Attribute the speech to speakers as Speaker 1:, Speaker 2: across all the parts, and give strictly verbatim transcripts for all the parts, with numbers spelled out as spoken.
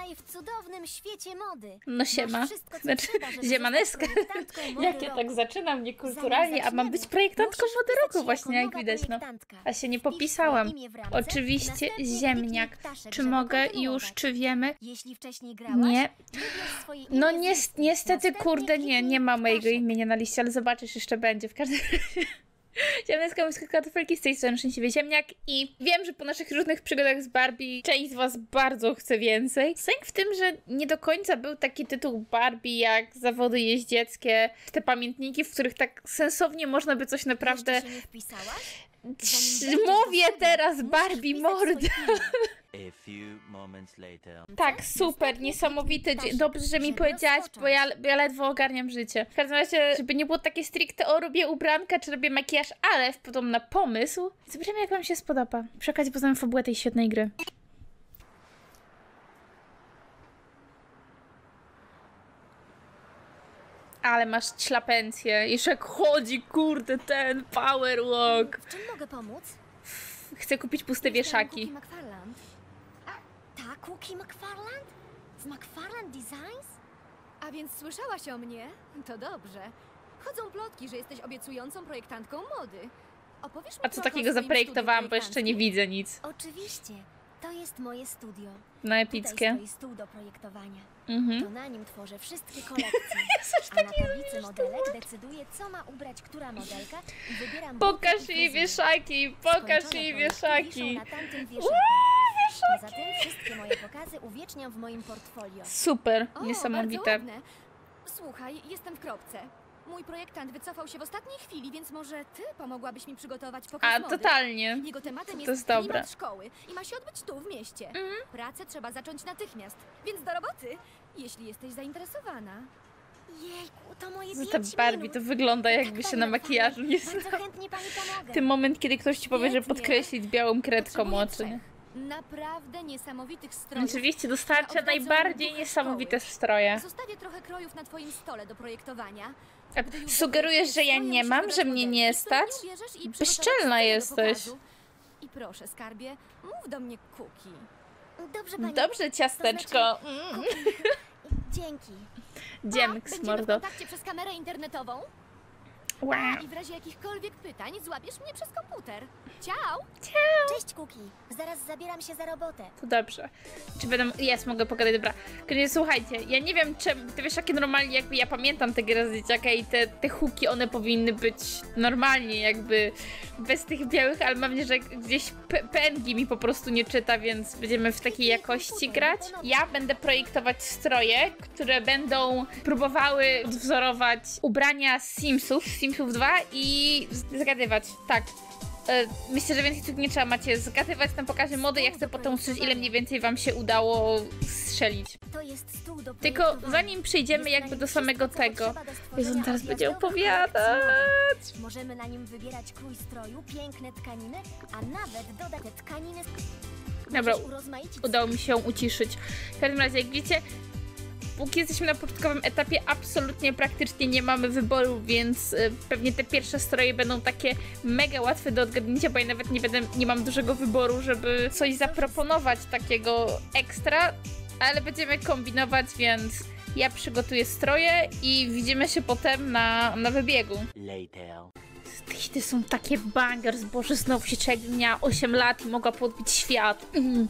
Speaker 1: Witaj w cudownym świecie mody.
Speaker 2: No siema.
Speaker 1: Masz wszystko, co
Speaker 2: Znaczy,
Speaker 1: trzeba, żeby
Speaker 2: ziemaneska.
Speaker 1: zostać projektantką mody
Speaker 2: Jak ja
Speaker 1: roku.
Speaker 2: tak zaczynam niekulturalnie,
Speaker 1: Zanim
Speaker 2: a mam być
Speaker 1: zaczniemy,
Speaker 2: projektantką
Speaker 1: musisz
Speaker 2: mody
Speaker 1: wpisać
Speaker 2: roku
Speaker 1: się
Speaker 2: właśnie,
Speaker 1: jako
Speaker 2: jak
Speaker 1: nowa
Speaker 2: widać, no.
Speaker 1: projektantka.
Speaker 2: A się nie
Speaker 1: Wpisz
Speaker 2: popisałam.
Speaker 1: swoje imię w ramce,
Speaker 2: Oczywiście
Speaker 1: następnie
Speaker 2: ziemniak.
Speaker 1: kliknij ptaszek,
Speaker 2: Czy
Speaker 1: żeby
Speaker 2: mogę
Speaker 1: kontynuować.
Speaker 2: już, czy wiemy?
Speaker 1: Jeśli wcześniej grałaś,
Speaker 2: Nie.
Speaker 1: wybierz swoje
Speaker 2: No
Speaker 1: imię z
Speaker 2: nies
Speaker 1: listy.
Speaker 2: niestety,
Speaker 1: Następnie
Speaker 2: kurde, nie, nie
Speaker 1: kliknij
Speaker 2: ma mojego
Speaker 1: ptaszek.
Speaker 2: imienia na liście, ale zobaczysz, jeszcze będzie. W każdym razie... Ziemniacka Muzyka Kartofelki, z tej strony Szczęśliwy Ziemniak i wiem, że po naszych różnych przygodach z Barbie część z was bardzo chce więcej. Sęk w tym, że nie do końca był taki tytuł Barbie jak zawody jeździeckie, te pamiętniki, w których tak sensownie można by coś naprawdę...
Speaker 1: Jeszcze się nie wpisałaś?
Speaker 2: Cii, mówię teraz Barbie morda.
Speaker 3: A few moments later.
Speaker 2: Tak, super, niesamowity. Dobrze, że mi powiedziałaś, bo ja, bo ja ledwo ogarniam życie. W każdym razie, żeby nie było takie stricte o robię ubranka, czy robię makijaż, ale wpadłam na pomysł. Zobaczymy, jak wam się spodoba. Przy okazji poznamy fabułę tej świetnej gry. Ale masz ślapencję. Jeszcze jak chodzi, kurde, ten power walk.
Speaker 1: W czym mogę pomóc?
Speaker 2: Chcę kupić puste wieszaki.
Speaker 1: Cookie McFarland. Ta Cookie McFarland? Z McFarland Designs?
Speaker 4: A więc słyszałaś o mnie? To dobrze. Chodzą plotki, że jesteś obiecującą projektantką mody. Opowiesz mi
Speaker 2: A co
Speaker 4: trochę o
Speaker 2: takiego
Speaker 4: swoim
Speaker 2: zaprojektowałam,
Speaker 4: studiu
Speaker 2: bo jeszcze nie
Speaker 4: projektanckim?
Speaker 2: widzę nic.
Speaker 1: Oczywiście. To jest moje studio.
Speaker 2: No
Speaker 1: Tutaj
Speaker 2: epickie.
Speaker 1: stoi stół do projektowania.
Speaker 2: Mhm.
Speaker 1: To na nim tworzę wszystkie kolekcje.
Speaker 2: Coś
Speaker 1: A na
Speaker 2: takiego
Speaker 1: tablicy modelek decyduję, co ma ubrać która modelka i wybieram
Speaker 2: Pokaż
Speaker 1: buty i
Speaker 2: jej
Speaker 1: fryzury.
Speaker 2: wieszaki, pokaż
Speaker 1: Skończone
Speaker 2: jej
Speaker 1: projekty
Speaker 2: wieszaki.
Speaker 1: wiszą na tamtym wieszaku. Poza tym wszystkie moje pokazy uwieczniam w moim portfolio.
Speaker 2: Super,
Speaker 4: O,
Speaker 2: niesamowite.
Speaker 4: bardzo ładne. Słuchaj, jestem w kropce. Mój projektant wycofał się w ostatniej chwili, więc może ty pomogłabyś mi przygotować pokaz
Speaker 2: A,
Speaker 4: mody?
Speaker 2: totalnie.
Speaker 4: Jego tematem
Speaker 2: To
Speaker 4: jest,
Speaker 2: jest
Speaker 4: klimat
Speaker 2: dobre.
Speaker 4: szkoły i ma się odbyć tu, w mieście.
Speaker 2: Mhm.
Speaker 4: Pracę trzeba zacząć natychmiast, więc do roboty, jeśli jesteś zainteresowana.
Speaker 1: Jejku, to moje
Speaker 2: Za
Speaker 1: pięć
Speaker 2: ta Barbie
Speaker 1: minut.
Speaker 2: to wygląda, jakby
Speaker 1: Tak,
Speaker 2: się
Speaker 1: pani
Speaker 2: na
Speaker 1: McFarlane,
Speaker 2: makijażu nie
Speaker 1: Bardzo
Speaker 2: znała.
Speaker 1: chętnie pani pomogę.
Speaker 2: Ten moment, kiedy ktoś ci powie, że
Speaker 4: Świetnie.
Speaker 2: podkreślić białą kredką
Speaker 4: Potrzebuję
Speaker 2: oczy. nie?
Speaker 4: trzech Naprawdę niesamowitych strojów.
Speaker 2: Oczywiście dostarcza
Speaker 4: które odwracają
Speaker 2: najbardziej
Speaker 4: ducha
Speaker 2: niesamowite
Speaker 4: szkoły.
Speaker 2: stroje.
Speaker 4: Zostawię trochę krojów na twoim stole do projektowania.
Speaker 2: A
Speaker 4: Gdy już
Speaker 2: sugerujesz, że ja
Speaker 4: zaprojektujesz
Speaker 2: nie
Speaker 4: stroje,
Speaker 2: mam,
Speaker 4: musisz
Speaker 2: że
Speaker 4: wybrać
Speaker 2: mnie
Speaker 4: modelki,
Speaker 2: nie
Speaker 4: które
Speaker 2: stać?
Speaker 4: nie ubierzesz i
Speaker 2: Bezczelna
Speaker 4: przygotować scenę do
Speaker 2: jesteś.
Speaker 4: pokazu. I proszę, skarbie, mów do mnie Cookie.
Speaker 1: Dobrze, pani.
Speaker 2: Dobrze, ciasteczko. Mm.
Speaker 1: Dzięki.
Speaker 2: Dziemks,
Speaker 4: Będziemy w
Speaker 2: mordo.
Speaker 4: kontakcie przez kamerę internetową.
Speaker 2: Wow.
Speaker 4: I w razie jakichkolwiek pytań złapiesz mnie przez komputer. Ciao!
Speaker 1: Cześć, Cookie. Zaraz zabieram się za robotę.
Speaker 2: To dobrze. Czy będę... Jest, mogę pogadać, dobra. Koniecznie, słuchajcie, ja nie wiem, czemu... Te wieszaki normalnie, jakby ja pamiętam te gry z dzieciaka i te, te huki, one powinny być normalnie, jakby bez tych białych, ale mam nadzieję, że gdzieś P N G mi po prostu nie czyta, więc będziemy w takiej jakości grać. Ja będę projektować stroje, które będą próbowały wzorować ubrania z Simsów, z Simsów dwa i zgadywać. Tak. Myślę, że więcej tu nie trzeba macie zgadywać, tam pokażę mody, ja chcę potem usłyszeć, ile mniej więcej wam się udało strzelić.
Speaker 1: To jest stół do
Speaker 2: Tylko
Speaker 1: projektowania.
Speaker 2: zanim przejdziemy
Speaker 1: Jest
Speaker 2: jakby
Speaker 1: na nim
Speaker 2: do samego
Speaker 1: wszystko, co
Speaker 2: tego.
Speaker 1: potrzeba do
Speaker 2: Jezu,
Speaker 1: stworzenia
Speaker 2: on teraz będzie
Speaker 1: odjazdowych
Speaker 2: opowiadać.
Speaker 1: kolekcji mody. Możemy na nim wybierać krój stroju, piękne tkaniny, a nawet dodać te tkaniny.
Speaker 2: Dobra,
Speaker 1: Możesz urozmaicić
Speaker 2: udało mi się ją uciszyć. W każdym razie, jak widzicie, póki jesteśmy na początkowym etapie, absolutnie praktycznie nie mamy wyboru, więc y, pewnie te pierwsze stroje będą takie mega łatwe do odgadnięcia, bo ja nawet nie będę, nie mam dużego wyboru, żeby coś zaproponować takiego ekstra, ale będziemy kombinować, więc ja przygotuję stroje i widzimy się potem na, na wybiegu.
Speaker 3: Later.
Speaker 2: Te hity są takie bangers, boże, znowu się człowiek miała osiem lat i mogła podbić świat. Mm.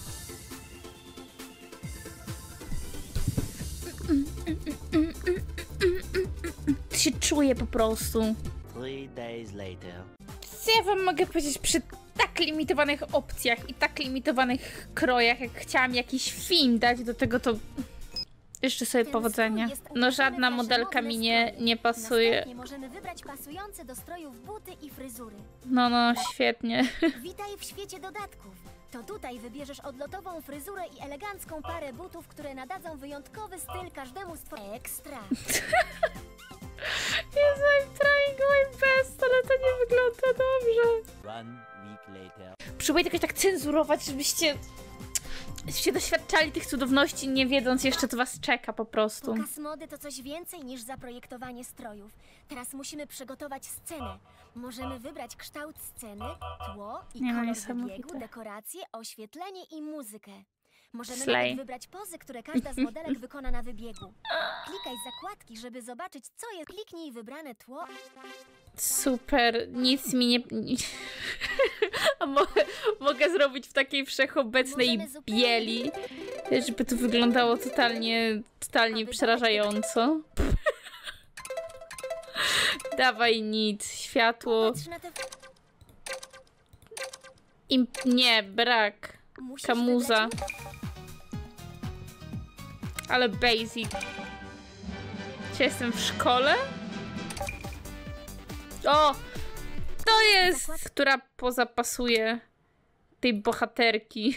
Speaker 2: To się czuje po prostu.
Speaker 3: Three days later.
Speaker 2: Co ja wam mogę powiedzieć przy tak limitowanych opcjach i tak limitowanych krojach, jak chciałam jakiś film dać do tego, to jeszcze sobie
Speaker 1: Ten
Speaker 2: powodzenia.
Speaker 1: strój jest
Speaker 2: No
Speaker 1: ubrany
Speaker 2: żadna
Speaker 1: w
Speaker 2: modelka mi
Speaker 1: fashionowne
Speaker 2: nie,
Speaker 1: stroje.
Speaker 2: nie pasuje.
Speaker 1: Następnie możemy wybrać pasujące do strojów buty i fryzury.
Speaker 2: No, no, świetnie.
Speaker 1: Witaj w świecie dodatków. To tutaj wybierzesz odlotową fryzurę i elegancką parę butów, które nadadzą wyjątkowy styl każdemu z twoich... Ekstra!
Speaker 2: Jezu, I'm trying my best, ale to nie wygląda dobrze.
Speaker 3: One week later.
Speaker 2: Próbuję jakoś tak cenzurować, żebyście, żebyście doświadczali tych cudowności, nie wiedząc jeszcze, co was czeka po prostu.
Speaker 1: Pokaz mody to coś więcej niż zaprojektowanie strojów. Teraz musimy przygotować scenę. Możemy wybrać kształt sceny, tło i
Speaker 2: Nie no,
Speaker 1: kolor
Speaker 2: niesamowite.
Speaker 1: wybiegu, dekoracje, oświetlenie i muzykę. Możemy
Speaker 2: Slay.
Speaker 1: nawet wybrać pozy, które każda z modelek wykona na wybiegu. Klikaj z zakładki, żeby zobaczyć, co jest. Kliknij wybrane tło.
Speaker 2: Super, nic mi nie... A mogę, mogę zrobić w takiej wszechobecnej
Speaker 1: Możemy zupełnie-
Speaker 2: bieli, żeby to wyglądało totalnie, totalnie przerażająco. Dawaj nic, światło.
Speaker 1: Patrz na te...
Speaker 2: Im... Nie, brak.
Speaker 1: Musisz
Speaker 2: Kamuza.
Speaker 1: wybrać-
Speaker 2: Ale basic. Czy jestem w szkole? O! To jest! Która poza pasuje tej bohaterki.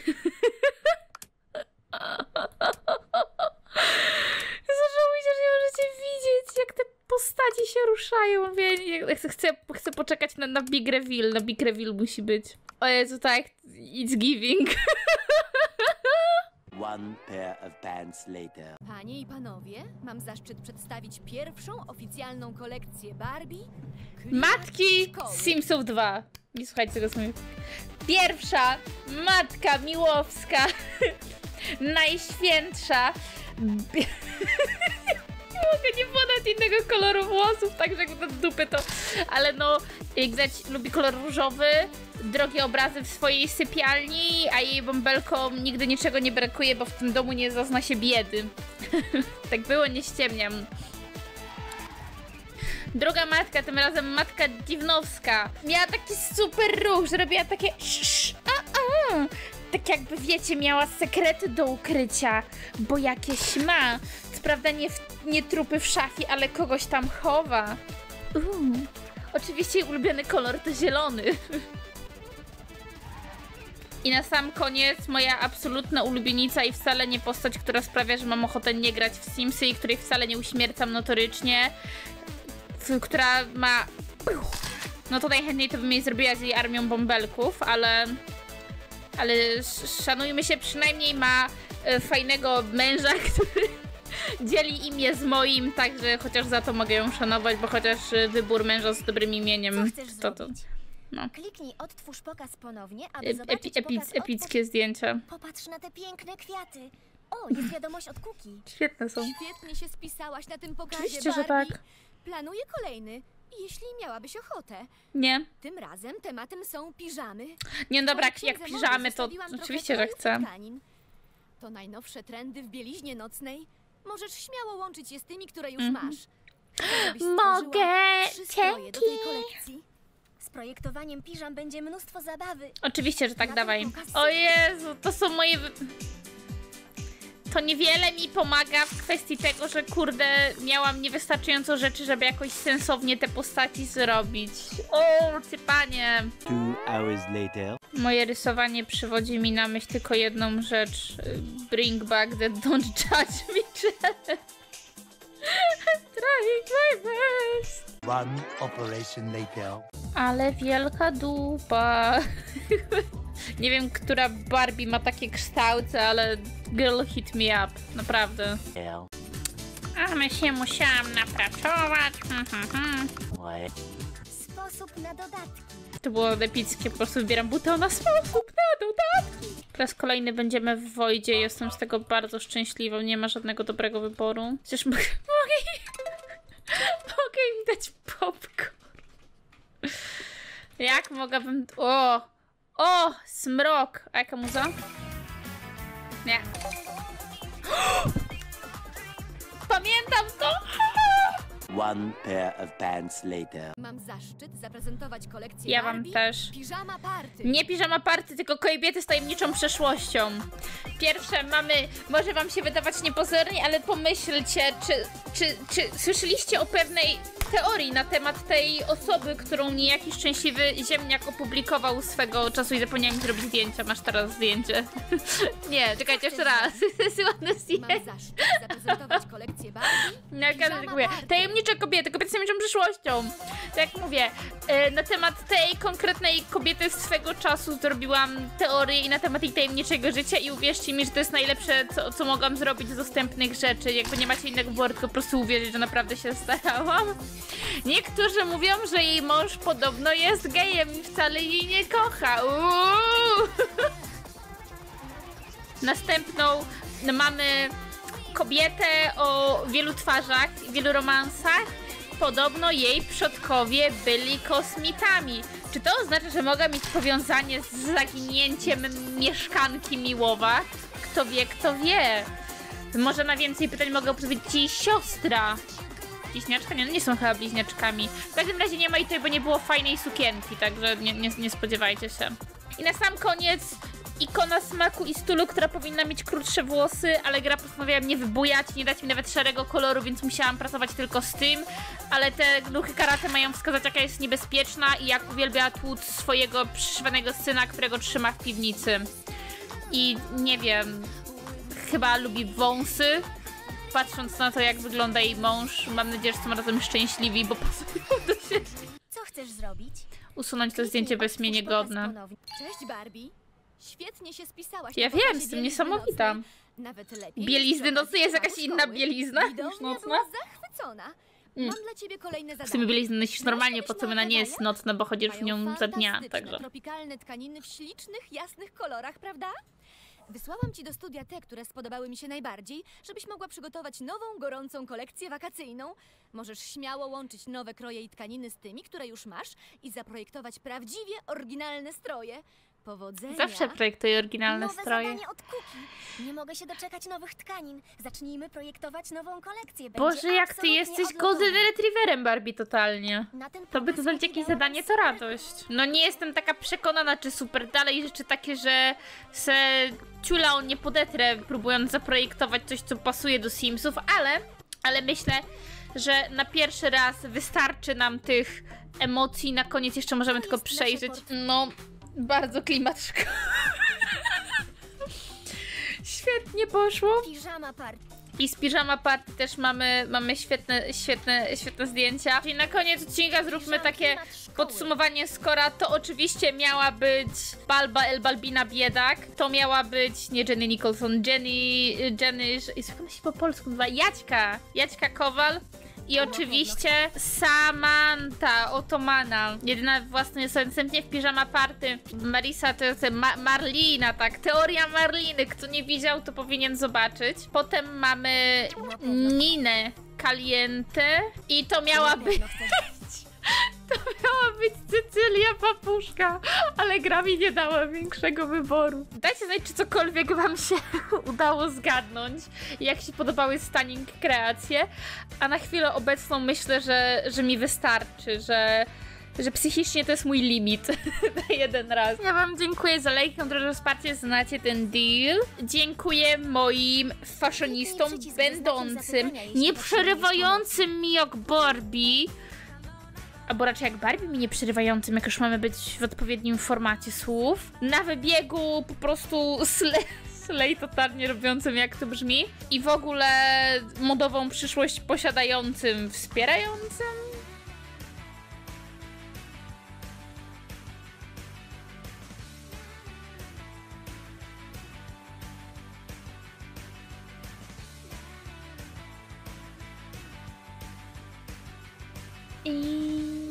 Speaker 2: Zażałujcie, że nie możecie widzieć, jak te postaci się ruszają. Ja chcę, chcę, chcę poczekać na, na Big Reveal. Na Big Reveal musi być. O Jezu, tak. It's giving.
Speaker 3: One pair of pants later.
Speaker 4: Panie i panowie, mam zaszczyt przedstawić pierwszą oficjalną kolekcję Barbie. Klimat
Speaker 2: Matki
Speaker 4: szkoły.
Speaker 2: Simsów dwa. Nie słuchajcie tego słowa. Pierwsza matka Miłowska. Najświętsza. Bi- nie mogę nie podać innego koloru włosów, tak że jakby do dupy to. Ale no, jak widać, lubi kolor różowy. Drogie obrazy w swojej sypialni, a jej bąbelkom nigdy niczego nie brakuje, bo w tym domu nie zazna się biedy. Tak było, nie ściemniam. Druga matka, tym razem matka Dziwnowska. Miała taki super ruch, że robiła takie sz, a, a. Tak jakby, wiecie, miała sekrety do ukrycia, bo jakieś ma. Co prawda nie, w, nie trupy w szafie, ale kogoś tam chowa. Uuu. Oczywiście jej ulubiony kolor to zielony. I na sam koniec moja absolutna ulubienica i wcale nie postać, która sprawia, że mam ochotę nie grać w Simsy i której wcale nie uśmiercam notorycznie, która ma... No to najchętniej to bym jej zrobiła z jej armią bąbelków, ale... Ale szanujmy się, przynajmniej ma e, fajnego męża, który dzieli imię z moim, także chociaż za to mogę ją szanować, bo chociaż wybór męża z dobrym
Speaker 1: Co
Speaker 2: imieniem
Speaker 1: chcesz
Speaker 2: to to...
Speaker 1: zrobić?
Speaker 2: No.
Speaker 1: Kliknij odtwórz pokaz ponownie, aby
Speaker 2: Epi,
Speaker 1: zobaczyć
Speaker 2: epic,
Speaker 1: pokaz od...
Speaker 2: epickie zdjęcia.
Speaker 1: Popatrz na te piękne kwiaty. O, jest wiadomość od Kuki.
Speaker 2: Świetne są.
Speaker 4: Świetnie się spisałaś na tym pokazie,
Speaker 2: Oczywiście, że
Speaker 4: Barbie.
Speaker 2: tak.
Speaker 4: Planuję kolejny, jeśli miałabyś ochotę.
Speaker 2: Nie.
Speaker 4: Tym razem tematem są piżamy.
Speaker 2: Nie, no dobra,
Speaker 4: W swojej
Speaker 2: jak
Speaker 4: księdze
Speaker 2: piżamy,
Speaker 4: mody
Speaker 2: to
Speaker 4: zostawiłam trochę
Speaker 2: oczywiście, że
Speaker 4: krojów
Speaker 2: chcę.
Speaker 4: tkanin. To najnowsze trendy w bieliźnie nocnej. Możesz śmiało łączyć je z tymi, które już
Speaker 2: Mhm.
Speaker 4: masz. Żebyś stworzyła
Speaker 2: Mogę,
Speaker 4: trzy stroje do tej
Speaker 2: dzięki.
Speaker 4: kolekcji.
Speaker 1: Z projektowaniem piżam będzie mnóstwo zabawy.
Speaker 2: Oczywiście, że tak,
Speaker 1: Na
Speaker 2: dawaj.
Speaker 1: ten pokaz
Speaker 2: O Jezu, to są moje... wy- To niewiele mi pomaga w kwestii tego, że kurde, miałam niewystarczająco rzeczy, żeby jakoś sensownie te postaci zrobić. O, ty panie.
Speaker 3: Two hours later.
Speaker 2: Moje rysowanie przywodzi mi na myśl tylko jedną rzecz. Bring back the don't judge me, Janet. I'm trying my best.
Speaker 3: One operation later.
Speaker 2: Ale wielka dupa. Nie wiem, która Barbie ma takie kształty, ale girl hit me up. Naprawdę.
Speaker 3: L.
Speaker 2: A my się musiałam napracować. Hmm, hmm, hmm.
Speaker 3: Y.
Speaker 1: Sposób na dodatki.
Speaker 2: To było epickie, po prostu wybieram buta na sposób na dodatki. Po raz kolejny będziemy w Wojdzie, jestem z tego bardzo szczęśliwa, nie ma żadnego dobrego wyboru. Przecież mogę, mogę, mogę im dać popcorn. Jak mogłabym... O! O! Smrok! A jaka muza? Nie. Pamiętam to!
Speaker 3: One pair of pants later.
Speaker 4: Mam zaszczyt zaprezentować kolekcję
Speaker 2: Ja wam
Speaker 4: Barbie
Speaker 2: też.
Speaker 4: Piżama Party.
Speaker 2: Nie piżama party, tylko kobiety z tajemniczą przeszłością. Pierwsze mamy, może wam się wydawać niepozornie, ale pomyślcie, czy, czy, czy słyszeliście o pewnej teorii na temat tej osoby, którą niejaki szczęśliwy ziemniak opublikował swego czasu i zapomniałem zrobić zdjęcia. Masz teraz zdjęcie. Nie, czekajcie jeszcze raz. To jest ładne
Speaker 4: Mam
Speaker 2: zdjęcie.
Speaker 4: zaszczyt zaprezentować kolekcję Barbie.
Speaker 2: No, jak ja
Speaker 4: Piżama
Speaker 2: mówię,
Speaker 4: Party.
Speaker 2: tajemnicze kobiety, kobiety z tajemniczą przyszłością. Tak jak mówię, e, na temat tej konkretnej kobiety swego czasu zrobiłam teorię i na temat jej tajemniczego życia i uwierzcie mi, że to jest najlepsze, co, co mogłam zrobić z dostępnych rzeczy. Jakby nie macie innego wyboru, tylko po prostu uwierzyć, że naprawdę się starałam. Niektórzy mówią, że jej mąż podobno jest gejem i wcale jej nie kocha. Uuu. Następną mamy kobietę o wielu twarzach, wielu romansach. Podobno jej przodkowie byli kosmitami. Czy to oznacza, że mogę mieć powiązanie z zaginięciem mieszkanki Miłowa? Kto wie, kto wie. Może na więcej pytań mogę odpowiedzieć jej siostra. Bliźniaczka? Nie, no nie są chyba bliźniaczkami. W każdym razie nie ma i tutaj, bo nie było fajnej sukienki, także nie, nie, nie spodziewajcie się. I na sam koniec ikona smaku i stylu, która powinna mieć krótsze włosy, ale gra postanowiła mnie wybujać, nie dać mi nawet szarego koloru, więc musiałam pracować tylko z tym. Ale te ruchy karate mają wskazać, jaka jest niebezpieczna i jak uwielbia tłuc swojego przyszywanego syna, którego trzyma w piwnicy. I nie wiem, chyba lubi wąsy. Patrząc na to, jak wygląda jej mąż, mam nadzieję, że są razem szczęśliwi, bo pasują do siebie.
Speaker 1: Co chcesz zrobić?
Speaker 2: Usunąć to zdjęcie, bo jest mnie niegodne.
Speaker 4: Cześć, Barbie. Świetnie się spisałaś.
Speaker 2: Ja
Speaker 4: na
Speaker 2: wiem,
Speaker 4: pokazie
Speaker 2: jestem
Speaker 4: bielizny
Speaker 2: niesamowita.
Speaker 4: nocnej. Nawet lepiej.
Speaker 2: Bielizny
Speaker 4: niż
Speaker 2: nocnej jest jakaś
Speaker 4: szkoły.
Speaker 2: inna bielizna niż
Speaker 4: Widownia
Speaker 2: nocna?
Speaker 4: była zachwycona.
Speaker 2: Mm.
Speaker 4: Mam dla ciebie kolejne zadanie.
Speaker 2: W sumie bielizny nosisz normalnie, po
Speaker 4: Znasz
Speaker 2: co ona nie jest
Speaker 4: Hawajach?
Speaker 2: nocna, bo chodzisz w
Speaker 4: Mają
Speaker 2: nią za dnia,
Speaker 4: fantastyczne,
Speaker 2: także...
Speaker 4: tropikalne tkaniny w ślicznych, jasnych kolorach, prawda? Wysłałam ci do studia te, które spodobały mi się najbardziej, żebyś mogła przygotować nową, gorącą kolekcję wakacyjną. Możesz śmiało łączyć nowe kroje i tkaniny z tymi, które już masz i zaprojektować prawdziwie oryginalne stroje. Powodzenia!
Speaker 2: Zawsze projektuję oryginalne
Speaker 1: Nowe
Speaker 2: stroje.
Speaker 1: zadanie od Kuki. Nie mogę się doczekać nowych tkanin. Zacznijmy projektować nową kolekcję. Będzie
Speaker 2: Boże, jak ty
Speaker 1: absolutnie
Speaker 2: jesteś
Speaker 1: odlotowa.
Speaker 2: golden retrieverem, Barbie, totalnie.
Speaker 1: Na ten
Speaker 2: To by to
Speaker 1: pokaz
Speaker 2: znaleźć
Speaker 1: Kuki
Speaker 2: jakieś
Speaker 1: dała
Speaker 2: zadanie,
Speaker 1: mi
Speaker 2: to
Speaker 1: super
Speaker 2: radość. No nie jestem taka przekonana, czy super dalej rzeczy takie, że se ciula on nie podetrę, próbując zaprojektować coś, co pasuje do Simsów, ale, ale myślę, że na pierwszy raz wystarczy nam tych emocji, na koniec jeszcze możemy tylko
Speaker 1: jest nasze
Speaker 2: przejrzeć.
Speaker 1: port-
Speaker 2: No, bardzo klimatyczko. Świetnie poszło.
Speaker 1: Piżama party.
Speaker 2: I z Piżama Party też mamy, mamy świetne, świetne, świetne zdjęcia. I na koniec odcinka zróbmy takie podsumowanie skora. To oczywiście miała być Balba El Balbina Biedak. To miała być, nie Jenny Nicholson, Jenny, Jenny, jak ona się po polsku nazywa? Jaćka. Jaćka Kowal. I oczywiście Samantha Otomana, jedyna własna następnie w Piżama Party. Marisa to jest Ma Marlina, tak, teoria Marliny, kto nie widział, to powinien zobaczyć. Potem mamy Ninę Caliente i to miała być, to miała być Cecylia Papuszka, ale gra mi nie dała większego wyboru. Dajcie znać, czy cokolwiek wam się udało zgadnąć, jak się podobały Stunning kreacje, a na chwilę obecną myślę, że, że mi wystarczy, że że psychicznie to jest mój limit na jeden raz. Ja wam dziękuję za lajki, za wsparcie, znacie ten deal. Dziękuję moim fashionistom będącym, nie przerywającym mi jak Barbie, albo raczej jak Barbie mi nie przerywającym, jak już mamy być w odpowiednim formacie słów. Na wybiegu po prostu slay, slay totalnie robiącym, jak to brzmi. I w ogóle modową przyszłość posiadającym, wspierającym. I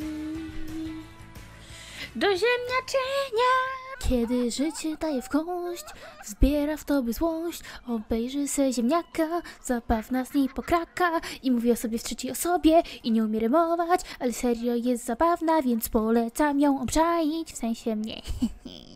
Speaker 2: do ziemniaczenia.
Speaker 5: Kiedy życie daje w kość, wzbiera w tobie złość, obejrzy se ziemniaka, zabawna z niej pokraka i mówi o sobie w trzeciej osobie i nie umie rymować, ale serio jest zabawna, więc polecam ją obczaić, w sensie mnie.